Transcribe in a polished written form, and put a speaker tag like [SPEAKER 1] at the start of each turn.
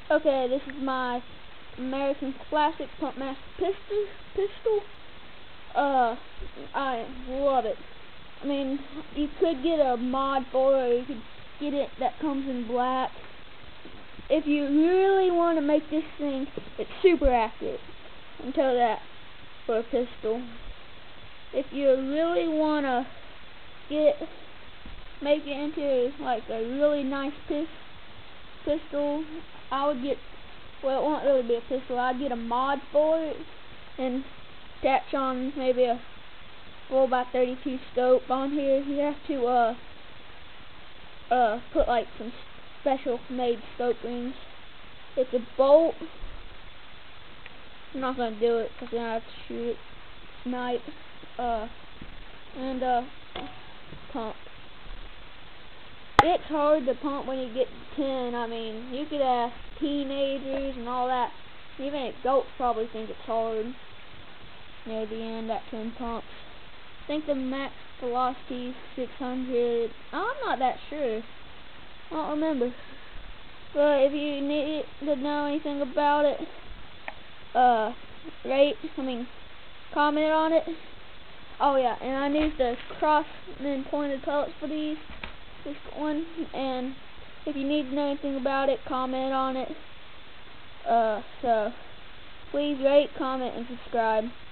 [SPEAKER 1] Okay, this is my American Classic Pumpmaster pistol. I love it. I mean, you could get a mod for it, or you could get it that comes in black. If you really want to make this thing, it's super accurate. I can tell that for a pistol. If you really want to make it into like a really nice pistol, I would get, well, it won't really be a pistol. I'd get a mod for it and attach on maybe a 4x32 scope on here. You have to put like some special made scope rings. It's a bolt. I'm not gonna do it because then I have to shoot it, snipe, and pump. It's hard to pump when you get to 10. I mean, you could ask teenagers and all that. Even adults probably think it's hard near the end at 10 pumps. I think the max velocity is 600. I'm not that sure. I don't remember. But if you need to know anything about it, comment on it. Oh yeah, and I use the Crossman pointed pellets for this one, and if you need to know anything about it, comment on it. So please rate, comment, and subscribe.